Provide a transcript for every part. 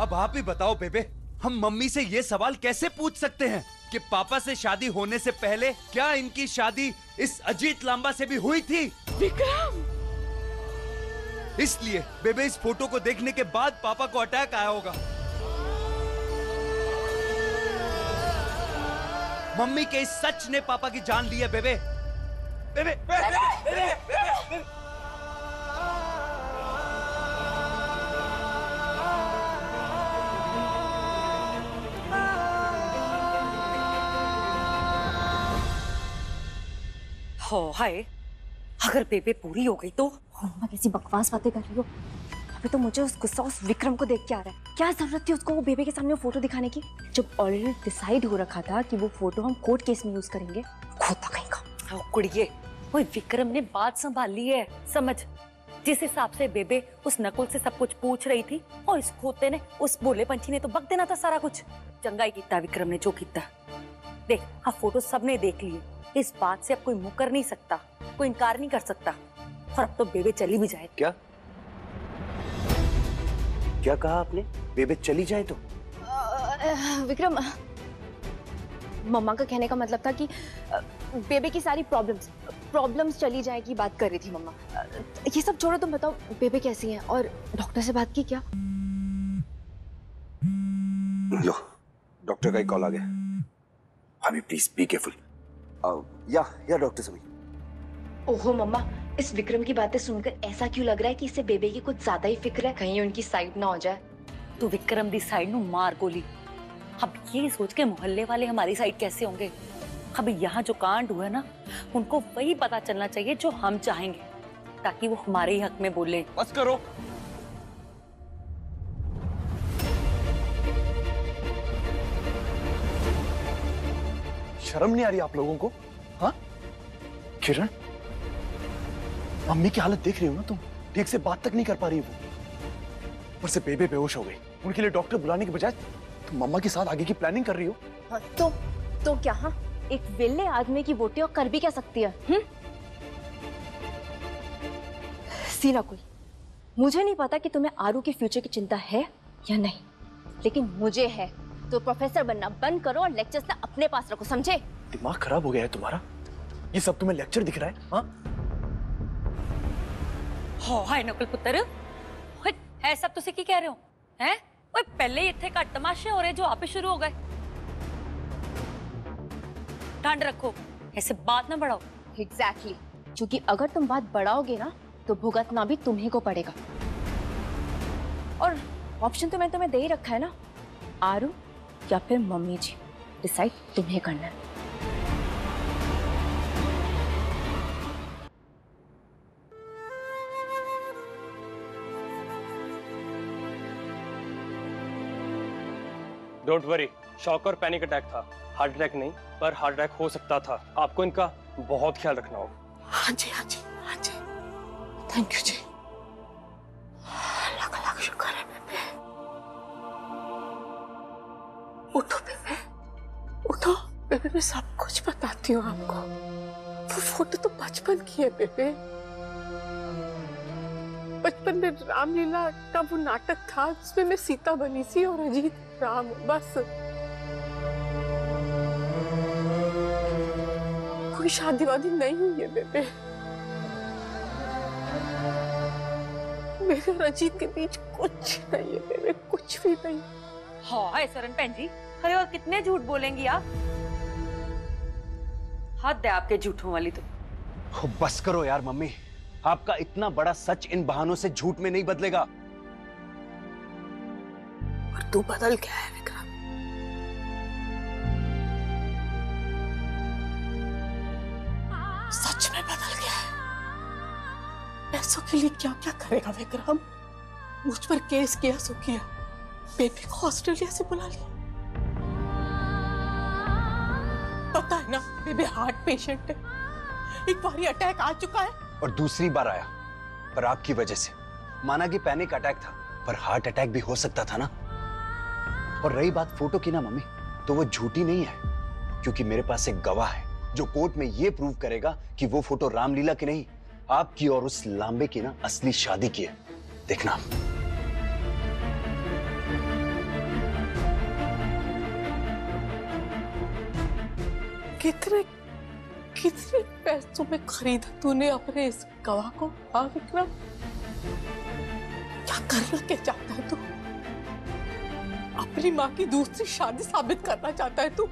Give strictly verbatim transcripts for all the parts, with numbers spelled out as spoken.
अब आप ही बताओ बेबे, हम मम्मी से ये सवाल कैसे पूछ सकते हैं कि पापा से शादी होने से पहले क्या इनकी शादी इस अजीत लांबा से भी हुई थी? विक्रम! इसलिए बेबे इस फोटो को देखने के बाद पापा को अटैक आया होगा। मम्मी के इस सच ने पापा की जान ली है बेबे। बेबे, बेबे, बेबे, बेबे, बेबे। हो हाय, अगर बेबे पूरी हो गई तो? मम्मा कैसी बकवास बातें कर रही हो? अभी तो मुझे उस गुस्सा उस विक्रम को देख के आ रहा है। क्या जरूरत थी उसको वो बेबे के सामने वो फोटो दिखाने की, जब ऑलरेडी डिसाइड हो रखा था कि वो फोटो हम कोर्ट केस में यूज करेंगे। खोता कहीं का। ओ कुड़िए, वो विक्रम ने बात संभाल ली है, समझ। जिस हिसाब से बेबे उस नकुल से सब कुछ पूछ रही थी और इस खोते ने, उस बोले पंछी ने तो बक देना था सारा कुछ। चंगाई कीता विक्रम ने जो कीता। देख, हाँ फोटो सबने देख लिए, इस बात से अब कोई मुकर नहीं सकता, कोई इनकार नहीं कर सकता। और अब तो बेबे चली भी जाए। क्या क्या कहा आपने? बेबे चली जाए तो? विक्रम, मम्मा का कहने का मतलब था कि बेबे की सारी प्रॉब्लम्स प्रॉब्लम्स चली जाए की बात कर रही थी मम्मा। ये सब छोड़ो, तुम बताओ बेबे कैसी है और डॉक्टर से बात की क्या? लो, डॉक्टर का एक कॉल आ गया। भाभी प्लीज बी केयरफुल। या या डॉक्टर समीर। ओहो मम्मा, इस विक्रम की बातें सुनकर ऐसा क्यों लग रहा है कि इससे बेबे की कुछ ज्यादा ही फिक्र है, कहीं उनकी साइड ना हो जाए। तो विक्रम दी साइड नु मार गोली। अब ये सोच के मोहल्ले वाले हमारी साइड कैसे होंगे? अब यहाँ जो कांड हुआ ना, उनको वही पता चलना चाहिए जो हम चाहेंगे, ताकि वो हमारे ही हक में बोले। बस करो। शर्म नहीं आ रही आप लोगों को? हाँ किरण, मम्मी की हालत देख रही हो ना तुम? ठीक से बात तक नहीं कर पा रही वो। ऊपर से बेबे बेहोश हो गई, उनके लिए डॉक्टर बुलाने के बजाय तुम मम्मा के साथ आगे की प्लानिंग कर रही हो। हाँ, तो तो क्या? हाँ, एक विले आदमी की वोटी और कर भी क्या सकती है? हम्म? सीना कोई, मुझे नहीं पता कि तुम्हें आरू के फ्यूचर की चिंता है या नहीं, लेकिन मुझे है। तो प्रोफेसर बनना बंद करो और लेक्चर्स ना अपने पास रखो, समझे? दिमाग खराब हो गया है तुम्हारा? ये सब तुम्हें लेक्चर दिख रहा है? हाँ हो हाय नकुल पुत्र, है सब तुसी की कह रहे हो? हैं? ओए पहले इतने का तमाशे हो रहे जो आप शुरू हो गए। ठंड रखो, ऐसे बात ना बढ़ाओ। Exactly exactly. क्योंकि अगर तुम बात बढ़ाओगे ना तो भुगतना भी तुम्ही को पड़ेगा। और ऑप्शन तो मैंने तुम्हें दे ही रखा है ना, आरू या फिर मम्मी जी, डिसाइड तुम्हें करना है। डोंट वरी, शॉक और पैनिक अटैक था, हार्ट अटैक नहीं, पर हार्ट अटैक हो सकता था। आपको इनका बहुत ख्याल रखना होगा। हाँ जी हाँ जी हाँ जी, थैंक यू जी। लाख लाख शुक्र है बेबे। उठो बेबे, उठो बेबे, मैं सब कुछ बताती हूँ आपको। वो फोटो तो बचपन की है बेबे। बचपन में रामलीला का वो नाटक था, उसमें मैं सीता बनी थी और अजीत राम। बस कोई शादी वादी नहीं हुई है बेबे। मेरे और अजीत के बीच कुछ नहीं है बेबे, कुछ भी नहीं। हाँ सरन बहन जी, अरे और कितने झूठ बोलेंगी आप? हद है आपके झूठों वाली तो। बस करो यार मम्मी, आपका इतना बड़ा सच इन बहानों से झूठ में नहीं बदलेगा। और तू बदल क्या है विक्रम? सच में बदल गया है। पैसों के लिए क्या क्या करेगा विक्रम? मुझ पर केस किया सो किया, बेबी को ऑस्ट्रेलिया से बुला लिया। पता है ना बेबी हार्ट पेशेंट है, एक बार अटैक आ चुका है और दूसरी बार आया, पर आपकी वजह से। माना कि पैनिक अटैक था, पर हार्ट अटैक भी हो सकता था ना। और रही बात फोटो की ना मम्मी, तो वो झूठी नहीं है, क्योंकि मेरे पास एक गवाह है जो कोर्ट में ये प्रूव करेगा कि वो फोटो रामलीला की नहीं, आपकी और उस लांबे की ना असली शादी की है। देखना। कितने कितने पैसों में खरीदा तूने अपने इस गवाह को? हाँ विक्रम, क्या करना क्या चाहता है तू? अपनी माँ की दूसरी शादी साबित करना चाहता है तू?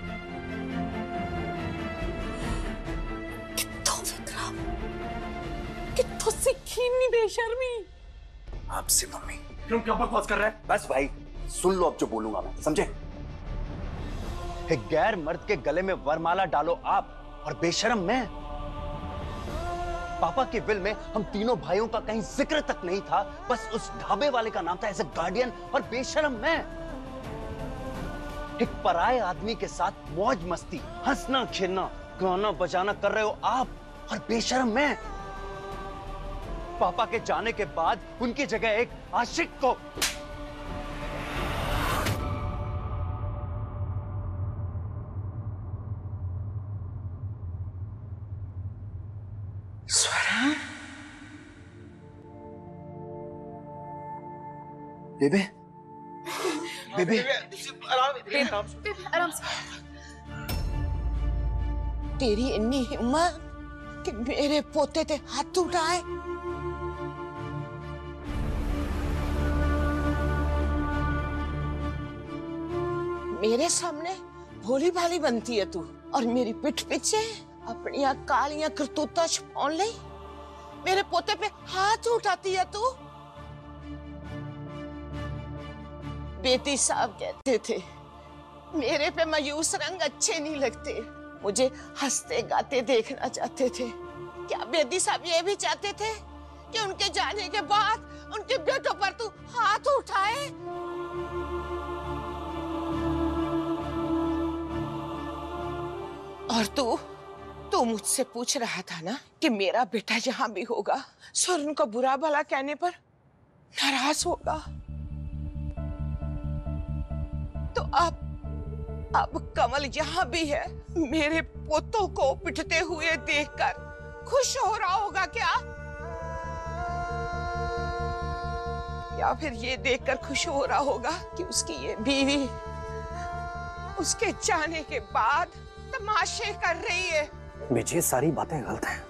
कितो विक्रम, कितो सीखी नहीं बेशर्मी। आपसे मम्मी। तुम क्या बकवास कर रहे हैं? बस भाई सुन लो अब जो बोलूंगा मैं, समझे? एक गैर मर्द के गले में वरमाला डालो आप, और बेशरम मैं। पापा के विल में हम तीनों भाइयों का कहीं जिक्र तक नहीं था, बस उस ढाबे वाले का नाम था एज ए गार्डियन, और बेशरम मैं। एक पराये आदमी के साथ मौज मस्ती, हंसना खेलना, गाना बजाना कर रहे हो आप, और बेशरम मैं। पापा के जाने के बाद उनकी जगह एक आशिक को। स्वरा, बेबे, बेबे, आराम से। तेरी इतनी हिम्मत कि मेरे पोते ते हाथ उठाए? मेरे सामने भोली भाली बनती है तू, और मेरी पिठ पीछे अपनी कालियां करतूता छुपाउन ले मेरे पोते पे हाथ उठाती है तू। बेटी साहब कहते थे मेरे पे मायूस रंग अच्छे नहीं लगते, मुझे हंसते गाते देखना चाहते थे। क्या बेटी साहब ये भी चाहते थे कि उनके जाने के बाद उनके बेटों पर तू हाथ उठाए? और तू तू मुझसे पूछ रहा था ना कि मेरा बेटा जहां भी होगा स्वर्ण को बुरा भला कहने पर नाराज होगा, तो अब अब कमल यहाँ भी है, मेरे पोतों को पिटते हुए देखकर खुश हो रहा होगा क्या? या फिर ये देखकर खुश हो रहा होगा कि उसकी ये बीवी उसके जाने के बाद तमाशे कर रही है? मुझे सारी बातें गलत हैं।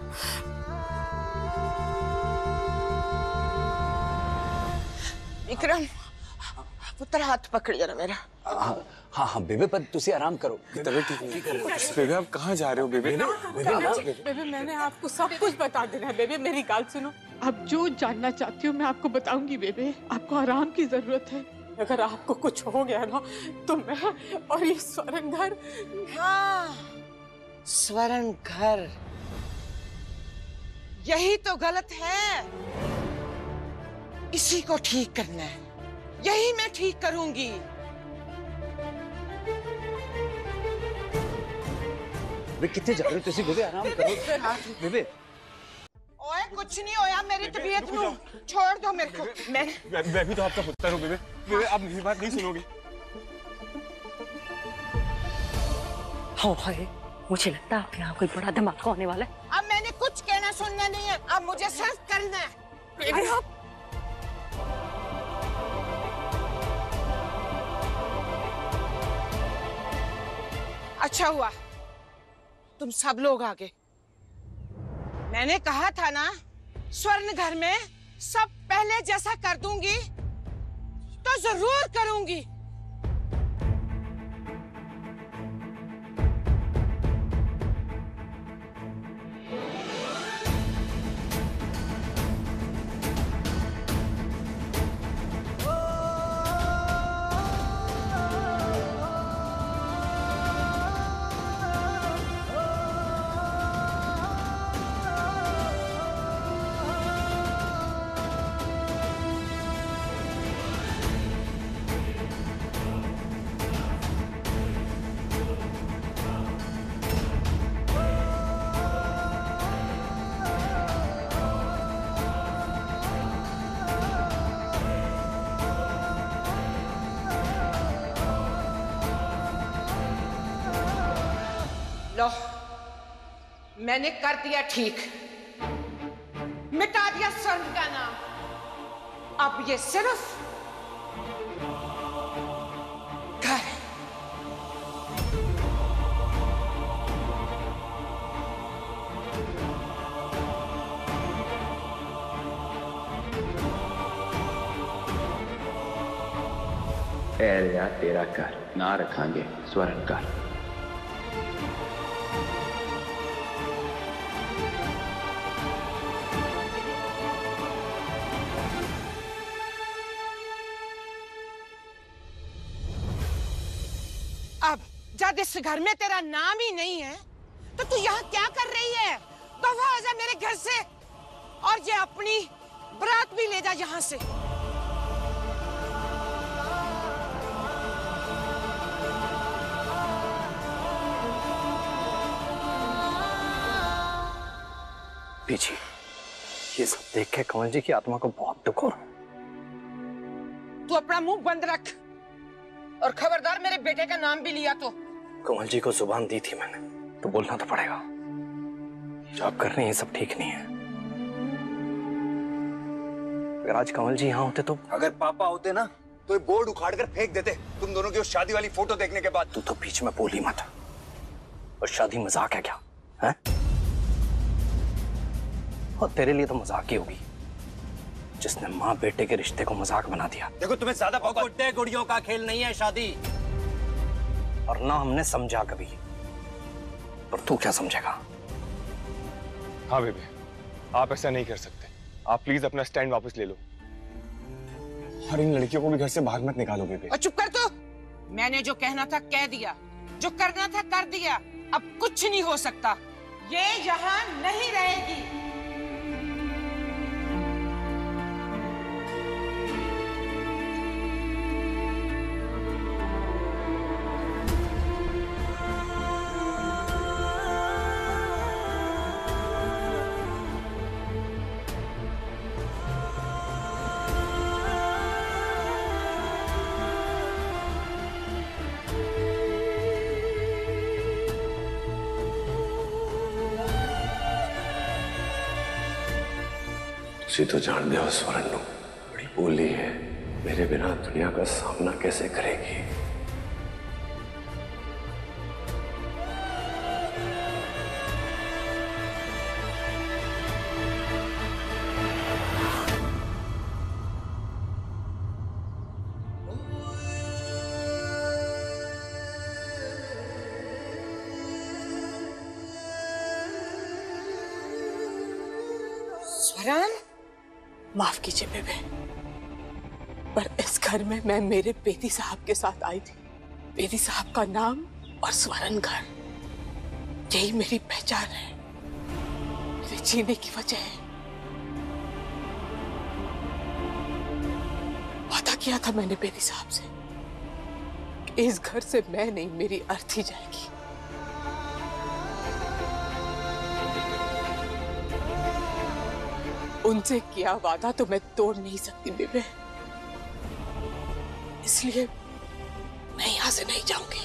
विक्रम, पुत्र हाथ पकड़िए ना मेरा। हाँ हाँ हाँ बेबे, पर तुसी आराम करो। तबीयत ठीक नहीं है। बेबे आप कहाँ जा रहे हो बेबे? बेबे ना, बेबे मैंने आपको सब कुछ बता देना है। बेबे मेरी बात सुनो, आप जो जानना चाहती हो मैं आपको बताऊंगी। बेबे आपको आराम की जरूरत है, अगर आपको कुछ हो गया ना तो मैं और ये स्वर्ण घर। हाँ, स्वर्ण घर, यही तो गलत है, इसी को ठीक करना है, यही मैं ठीक करूंगी। वे कितने जा रहे हो तुसी? बेबे आराम करो बेबे। ओए कुछ नहीं होया, मेरी तबीयत नू छोड़ दो मेरे को। मैं मैं भी तो आपका पुत्र हूँ बेबे। बेबे आप मेरी बात नहीं सुनोगे। हाँ हाय, मुझे लगता है यहाँ कोई बड़ा धमाका होने वाला है। अब मैंने कुछ कहना सुनना नहीं है, अब मुझे सिर्फ करना है। बेबे आप अच्छा हुआ तुम सब लोग आ गए। मैंने कहा था ना स्वर्ण घर में सब पहले जैसा कर दूंगी, तो जरूर करूंगी। लो, मैंने कर दिया ठीक, मिटा दिया स्वर्ण का नाम। अब ये सिर्फ घर है। एरिया तेरा घर ना रखांगे स्वर्ण घर। अब जब इस घर में तेरा नाम ही नहीं है तो तू यहाँ क्या कर रही है? दफा हो जा मेरे घर से और ये अपनी बरात भी ले जा यहाँ से। पीछे ये सब देख के कमल जी की आत्मा को बहुत दुख हो रहा। तू अपना मुंह बंद रख और खबरदार मेरे बेटे का नाम भी लिया तो। कमल जी को जुबान दी थी मैंने, तो बोलना तो पड़ेगा। जो आप कर रहे हैं ये सब ठीक नहीं है। अगर आज कमल जी यहाँ होते तो अगर पापा होते ना तो ये बोर्ड उखाड़ कर फेंक देते तुम दोनों की उस शादी वाली फोटो देखने के बाद। तू तो बीच में बोली मत। और शादी मजाक है क्या है? और तेरे लिए तो मजाक ही होगी जिसने माँ बेटे के रिश्ते को मजाक बना दिया। देखो तुम्हें ज्यादा गुड्डे गुड़ियों का खेल नहीं है शादी, और ना हमने समझा कभी। पर तू क्या समझेगा? हाँ बेबे, आप ऐसा नहीं कर सकते। आप प्लीज अपना स्टैंड वापस ले लो और इन लड़कियों को भी घर से बाहर मत निकालो बेबे। और चुप कर तू। मैंने जो कहना था कह दिया, जो करना था कर दिया। अब कुछ नहीं हो सकता। ये यहाँ नहीं रहेगी। तुसी तो जानते हो स्वर्ण बड़ी बोली है, मेरे बिना दुनिया का सामना कैसे करेगी। स्वरण, माफ कीजिए बेबे, पर इस घर में मैं मेरे बेटी साहब के साथ आई थी। बेटी साहब का नाम और स्वर्ण घर, यही मेरी पहचान है, मेरे जीने की वजह है। वादा किया था मैंने बेटी साहब से कि इस घर से मैं नहीं, मेरी अर्थी जाएगी। उनसे किया वादा तो मैं तोड़ नहीं सकती बेबे, इसलिए मैं यहां से नहीं जाऊंगी।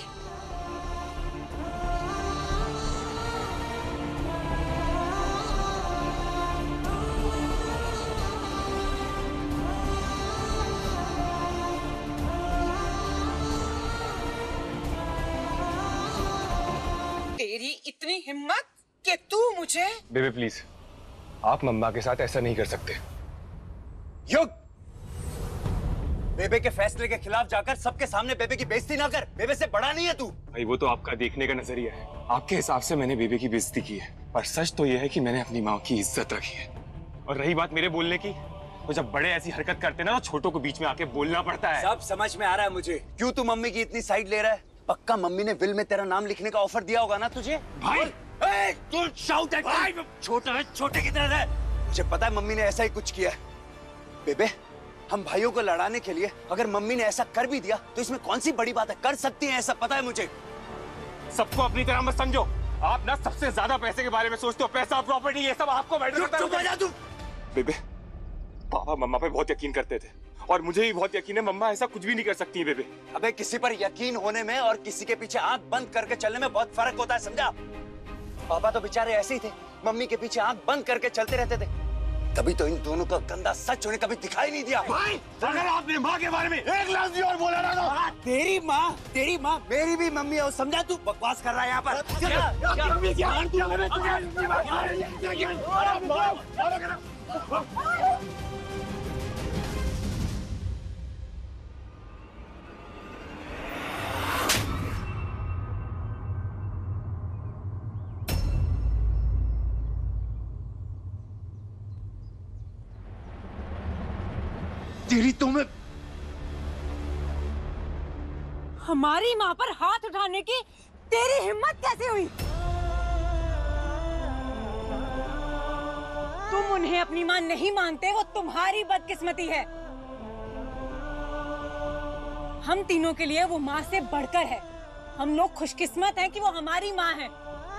तेरी इतनी हिम्मत कि तू मुझे। बेबे प्लीज, आप मम्मा के साथ ऐसा नहीं कर सकते। युग, बेबे के फैसले के खिलाफ जाकर सबके सामने बेबे की बेइज्जती ना कर। बेबे से बड़ा नहीं है तू। भाई वो तो आपका देखने का नजरिया है। आपके हिसाब से मैंने बेबे की बेइज्जती की है, पर सच तो यह है कि मैंने अपनी माँ की इज्जत रखी है। और रही बात मेरे बोलने की, तो जब बड़े ऐसी हरकत करते ना, तो छोटों को बीच में आके बोलना पड़ता है। सब समझ में आ रहा है मुझे। क्यों तू मम्मी की इतनी साइड ले रहा है? पक्का मम्मी ने विल में तेरा नाम लिखने का ऑफर दिया होगा ना तुझे। भाई ए, तू शाउट एट भाई, छोटा है, छोटे की तरह है। मुझे पता है मम्मी ने ऐसा ही कुछ किया है। बेबे, हम भाइयों को लड़ाने के लिए अगर मम्मी ने ऐसा कर भी दिया तो इसमें कौन सी बड़ी बात है? कर सकती है, ऐसा पता है मुझे। सबको अपनी तरह मत समझो। आप ना सबसे ज्यादा पैसे के बारे में सोचते हो। पैसा, प्रॉपर्टी, ये सब आपको मैटर करता है। चुप हो जा तू। बेबे, पापा मम्मा पे बहुत यकीन करते थे और मुझे भी बहुत यकीन है मम्मा ऐसा कुछ भी नहीं कर सकती है। बेबे, अबे किसी पर यकीन होने में और किसी के पीछे आंख बंद करके चलने में बहुत फर्क होता है, समझा? पापा तो बेचारे ऐसे ही थे, मम्मी के पीछे आंख बंद करके चलते रहते थे। तभी तो इन दोनों का गंदा सच उन्हें कभी दिखाई नहीं दिया। भाई, अगर आपने माँ के बारे में एक लफ्ज़ भी और बोला ना तो तेरी माँ, तेरी माँ मेरी भी मम्मी है, समझा? तू बकवास कर रहा है यहाँ पर। तेरी तो मैं हमारी माँ पर हाथ उठाने की तेरी हिम्मत कैसे हुई? तुम उन्हें अपनी माँ नहीं मानते, वो तुम्हारी बदकिस्मती है। हम तीनों के लिए वो माँ से बढ़कर है। हम लोग खुशकिस्मत हैं कि वो हमारी माँ है।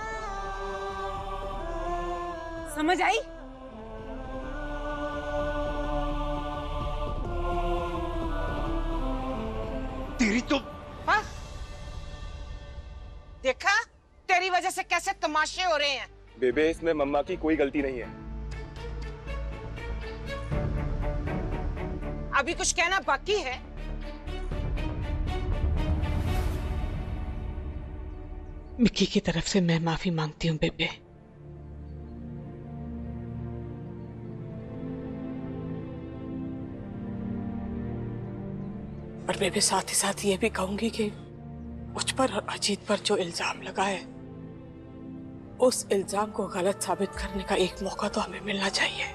समझ आई? तेरी तो हाँ? देखा तेरी वजह से कैसे तमाशे हो रहे हैं। बेबे, इसमें मम्मा की कोई गलती नहीं है। अभी कुछ कहना बाकी है? मिक्की की तरफ से मैं माफी मांगती हूँ बेबे। पर बेबे साथ ही साथ ये भी कहूंगी कि मुझ पर और अजीत पर जो इल्जाम लगा है, उस इल्जाम को गलत साबित करने का एक मौका तो हमें मिलना चाहिए।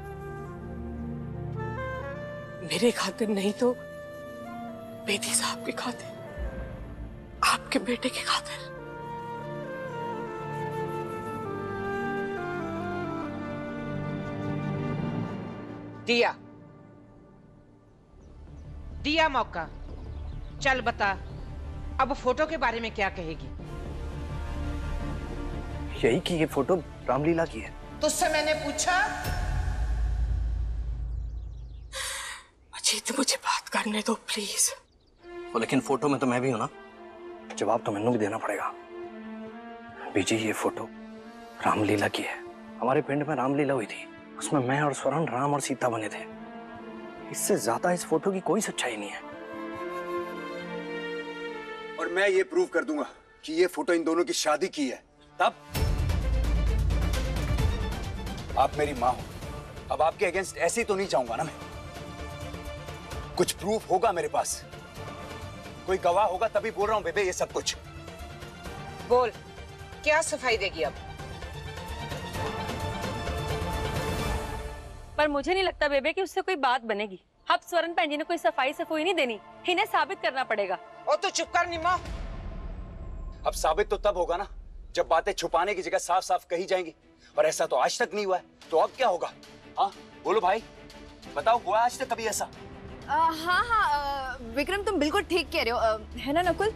मेरे खातिर नहीं तो बेदी साहब के खातिर, आपके बेटे के खातिर। दिया दिया मौका। चल बता, अब फोटो के बारे में क्या कहेगी? यही कि ये फोटो रामलीला की है। तुझसे मैंने पूछा? अजीत, मुझे बात करने दो प्लीज। वो लेकिन फोटो में तो मैं भी हूं ना, जवाब तो मैंने भी देना पड़ेगा। बीजी, ये फोटो रामलीला की है। हमारे पिंड में रामलीला हुई थी, उसमें मैं और स्वर्ण राम और सीता बने थे। इससे ज्यादा इस फोटो की कोई सच्चाई नहीं है। और मैं ये प्रूव कर दूंगा कि ये फोटो इन दोनों की शादी की है। तब आप मेरी माँ हो, अब आपके अगेंस्ट ऐसे ही तो नहीं जाऊंगा ना मैं। कुछ प्रूफ होगा मेरे पास, कोई गवाह होगा, तभी बोल रहा हूं बेबे ये सब कुछ। बोल, क्या सफाई देगी अब? पर मुझे नहीं लगता बेबे कि उससे कोई बात बनेगी। अब स्वर्ण भैन जी ने कोई सफाई सफाई नहीं देनी, इन्हें साबित करना पड़ेगा। ओ तू चुप कर निमा। अब साबित तो तब होगा ना जब बातें छुपाने की जगह साफ साफ कही जाएंगी, और ऐसा तो आज तक नहीं हुआ है। तो अब क्या होगा? हाँ बोलो भाई, बताओ, हुआ आज तक कभी ऐसा? आ, हाँ हाँ आ, विक्रम तुम बिल्कुल ठीक कह रहे हो, आ, है ना नकुल?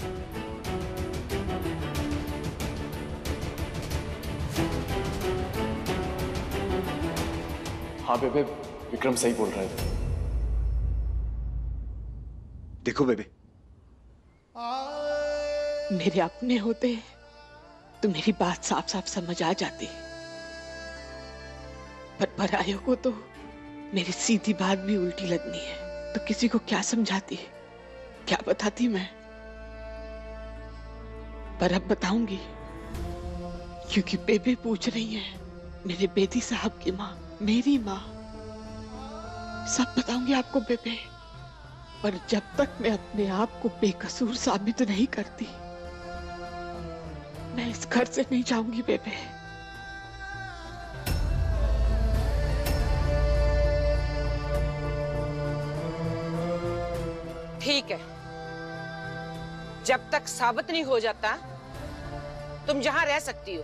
हाँ बेबे, विक्रम सही बोल रहे थे। देखो बेबे, मेरे अपने होते तो मेरी बात साफ साफ समझ आ जाती, पर परायों को तो मेरी सीधी बात भी उल्टी लगनी है। तो किसी को क्या समझाती, क्या बताती मैं? पर अब बताऊंगी, क्योंकि बेबे पूछ रही है। मेरे बेदी साहब की माँ, मेरी माँ, सब बताऊंगी आपको बेबे। पर जब तक मैं अपने आप को बेकसूर साबित नहीं करती, मैं इस घर से नहीं जाऊंगी बेबे। ठीक है, जब तक साबित नहीं हो जाता तुम जहां रह सकती हो।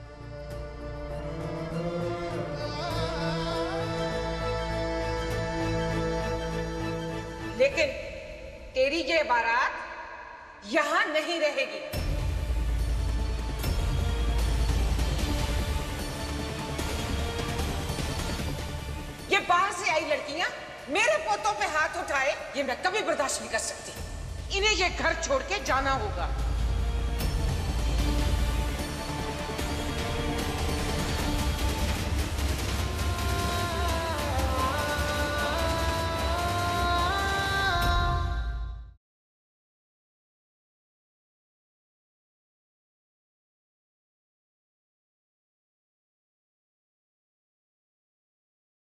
लेकिन तेरी ये बारात यहां नहीं रहेगी। ये बाहर से आई लड़कियां मेरे पोतों पे हाथ उठाए, ये मैं कभी बर्दाश्त नहीं कर सकती। इन्हें ये घर छोड़ के जाना होगा।